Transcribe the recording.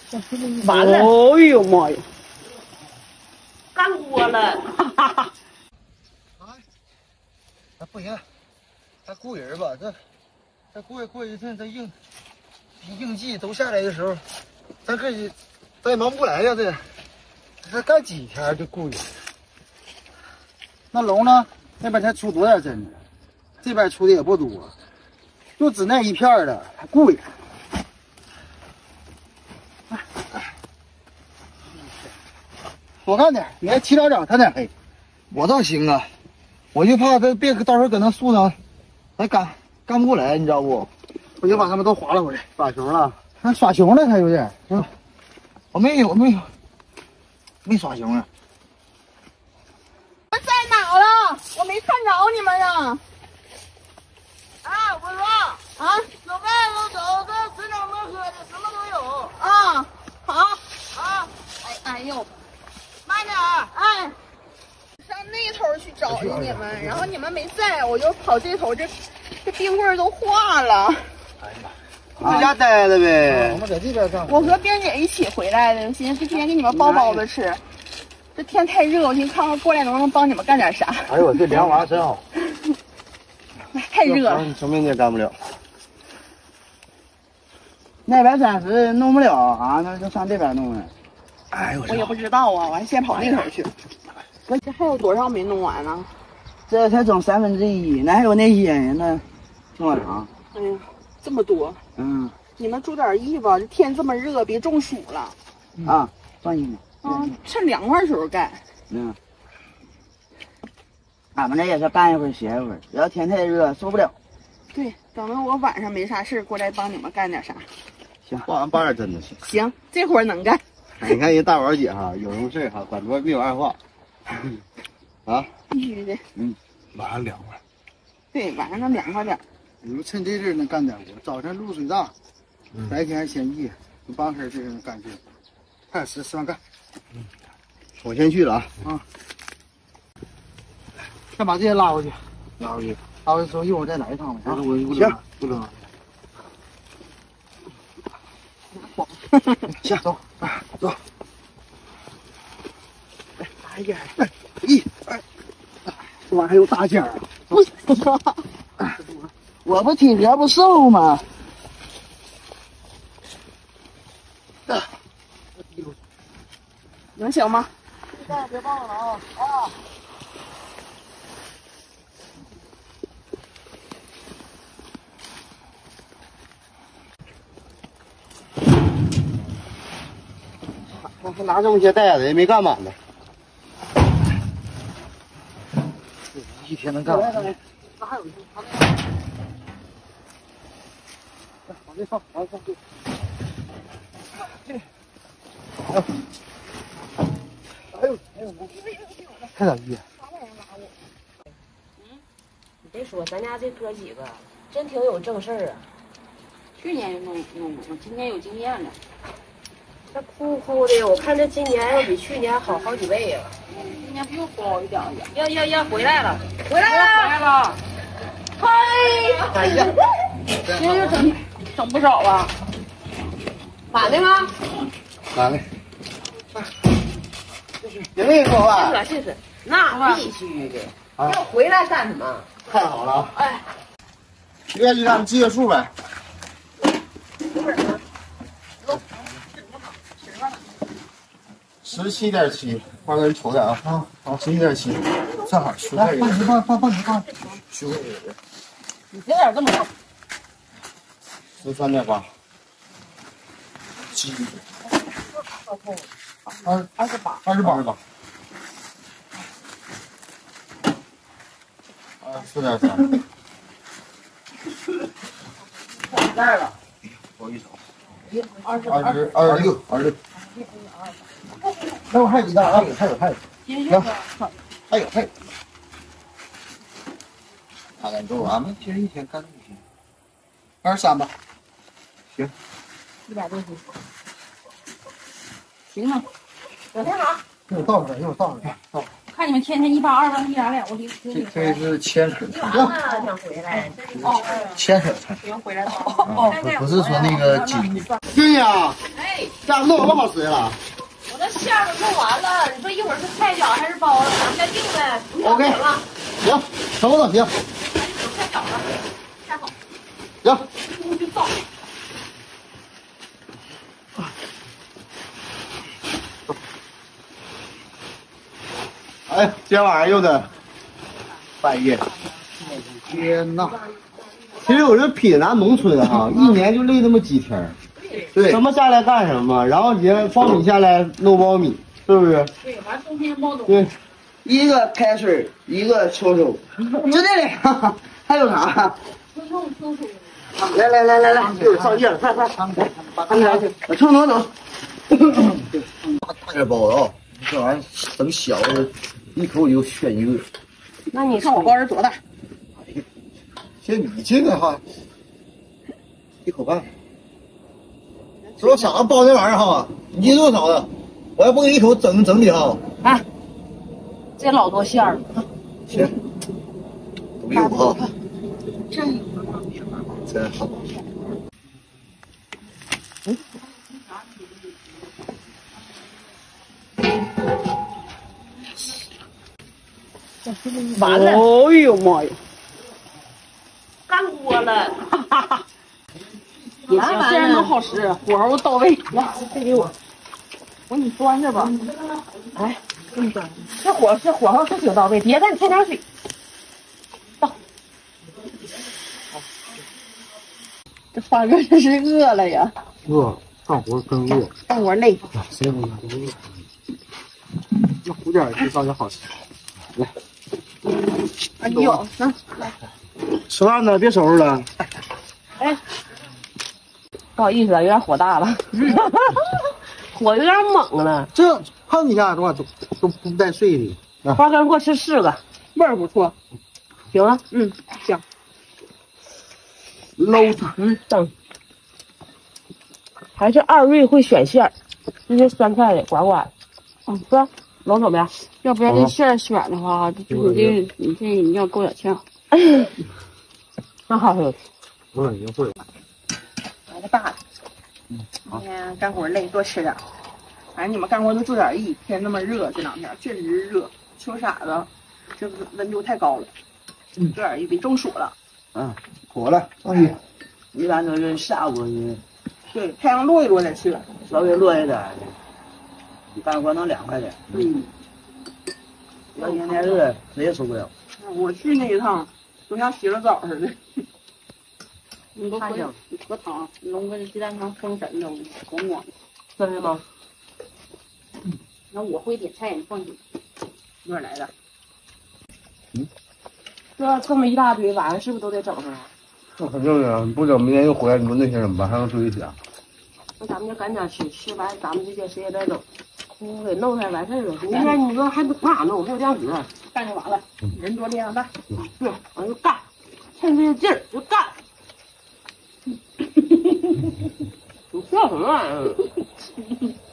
完了！哎呦妈呀！干锅了！ 那不行，咱雇人吧，再过一阵，这应季都下来的时候，咱也忙不过来呀，这干几天就雇人。那龙呢？那边才出多点针呢，这边出的也不多，就只那一片的，还雇人。多干点，你还起早长，他点黑。我倒行啊，我就怕他别到时候搁那树上，咱干不过来，你知道不？我就把他们都划拉回来。耍熊了？他耍熊了，他有点。我没有，没耍熊啊。 我在哪了？我没看着你们呀。 啊，我说啊， 有饭都走，这吃点喝喝的，什么都有。 啊，好啊， 哎呦， 慢点儿。 哎，上那头去找你们，然后你们没在，我就跑这头，这冰棍都化了。 在家待着呗。我们在这边干。 我和冰姐一起回来的，寻思今天给你们包包子吃。这天太热，我寻思看看过来能不能帮你们干点啥。 哎呦，这凉娃真好。 太热了， 你什么你也干不了。 那边暂时弄不了啊，那就上这边弄了。 哎呦， 我也不知道啊，我还先跑那头去。这还有多少没弄完呢？ 这才整1/3，那还有那些呢，挺往长。 哎呀，这么多。你们注点意吧，这天这么热，别中暑了。 啊，放心吧。 趁凉快时候干。 俺们这也是干一会儿歇一会儿，要天太热受不了。 对，等到我晚上没啥事过来帮你们干点啥。 行， 帮俺帮点真的行。 行，这活能干。 你看人大宝姐哈，有什么事哈，管多没有二话。啊， 必须的。 晚上凉快。 对，晚上能凉快点。 你们趁这阵能干点活，早晨露水大，白天还嫌热，你帮身这阵能干劲，快10往干。我先去了啊。先把这些拉回去，拉回去之后一会儿再来一趟吧。行，不冷。行，走，走。哎呀，这玩意还有大件儿啊！ 我不体格不瘦吗？ 能行吗？ 别忘了啊！我拿这么些袋子也没干满呢，一天能干完。那还有一个，往这放，往这放。哎呦，太咋地？ 你别说，咱家这哥几个真挺有正事儿啊。 去年就弄过，今年有经验了。 这哭哭的，我看这今年要比去年好好几倍呀。 今年不又高一点了？ 呀，回来了！ 嗨！ 哎呀， 今天就整不少啊。 满的吗？ 满了。也没说话。 这是，那必须的。要回来干什么？ 太好了啊！哎，愿意干记个数呗。17.7，花哥你瞅点啊！好，11.7，正好学会一个。放，学会一个。 你别点这么高。 13.8。28。4.3。 袋了。 我一瞅。26。那我还有一袋啊，还有。行，还有。看看够俺们其实一天干不行。23吧。行。 160。行吗？ 整天好。 一会儿倒出来，倒。 看你们天天180、200，我这是牵扯菜。 想回来。 牵扯菜。 行，回来吧。 不是说那个鸡。对呀。 哎。 这样弄多好使了。 我这馅儿都弄完了，你说一会儿是菜饺还是包子，咱们再定呗。 OK， 行，什么都行。 太少了，太好。 行。 出去造。 哎，今天晚上又得半夜。天呐！其实我这撇咱农村啊，一年就累那么几天。对。什么下来干什么，然后你苞米下来弄苞米，是不是？ 对，完冬天包冬。 对。 一个开水，一个秋收，就这俩，还有啥？来， 一会儿上夜了，快，把他拿去， 我冲走。 大点包子啊，这玩意儿整小的，一口就选一个。 那你看我包人多大？ 像你这个哈，一口半。说啥包这玩意儿哈，你多少的？我要不给一口整你哈。 哎，这老多馅儿了。 行，都有哈。真好。 完了！哎呦妈呀！ 干锅了。 也行，这样都好使，火候到位。 来，这给我。我给你端着吧。哎，给你端着。这火候是挺到位，别再添点水。倒。 这花哥这是饿了呀！ 饿，干活真饿。 干活累。 谁不饿？那糊点就倒点好吃。来。 哎呦，来。 吃饭呢，别收拾了。 哎。不好意思啊，有点火大了，火有点猛了。 这看你家多少都不带碎的。 花哥，给我吃4个， 味儿不错。 行了， 香。 搂它， 整。还是二瑞会选馅儿，这些酸菜的呱呱的。是吧？搂手边。 要不然这馅儿选的话，你要够点呛。 那好吃。 我已经会了。 来个大的。今天干活累，多吃点。反正你们干活都注点意，天那么热，这2天确实是热。秋傻子，这温度太高了，注点意，别中暑了。 火了，放心。 一般都是下午呢， 对，太阳落一落再吃。 稍微热一点，干活能凉快点。要天天热，谁也受不了。 我去那一趟，都像洗了澡似的。 你都喝汤，弄个鸡蛋汤封神了，光光。 真的吗？ 那我会点菜，你放心。 哪儿来的？ 这么一大堆，晚上是不是都得整上啊？ 那肯定的，不整明天又回来，你说那些怎么办？还能追一下？ 那咱们就赶紧吃，吃完咱们这些谁也别整，给弄出来完事儿了。明天你说还不那弄，没有这样子， 干就完了，人多力量大。 对，完就干，趁这个劲儿就干。你笑什么玩意儿？